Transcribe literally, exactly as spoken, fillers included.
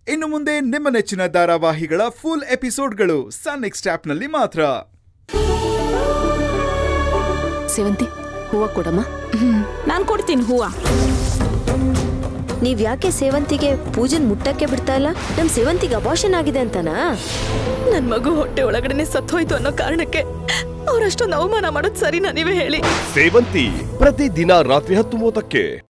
ಇನ್ನು ಮುಂದೆ ನಿಮ್ಮ ನೆಚ್ಚಿನ ಧಾರಾವಾಹಿಗಳ ಫುಲ್ ಎಪಿಸೋಡ್ಗಳು ಸನ್ ನೆಕ್ಸ್ಟ್ ಆಪ್ನಲ್ಲಿ ಮಾತ್ರ. ಸೇವಂತಿ, ಹೂವ ಕೊಡಮ್ಮ. ನಾನು ಕೊಡ್ತೀನಿ ಹೂವ. ನೀವ್ ಯಾಕೆ ಸೇವಂತಿಗೆ ಪೂಜನ್ ಮುಟ್ಟಕ್ಕೆ ಬಿಡ್ತಾ ಇಲ್ಲ? ನಮ್ ಸೇವಂತಿಗೆ ಅಬಾರ್ಷನ್ ಆಗಿದೆ ಅಂತನಾ? ನನ್ ಮಗು ಹೊಟ್ಟೆ ಒಳಗಡೆನೆ ಸತ್ತೋಯ್ತು ಅನ್ನೋ ಕಾರಣಕ್ಕೆ ಅವರಷ್ಟೊಂದು ಅವಮಾನ ಮಾಡೋದು ಸರಿನಾ? ನೀವೇ ಹೇಳಿ. ಸೇವಂತಿ ಪ್ರತಿ ದಿನ ರಾತ್ರಿ ಹತ್ತು ಮೂವತ್ತಕ್ಕೆ.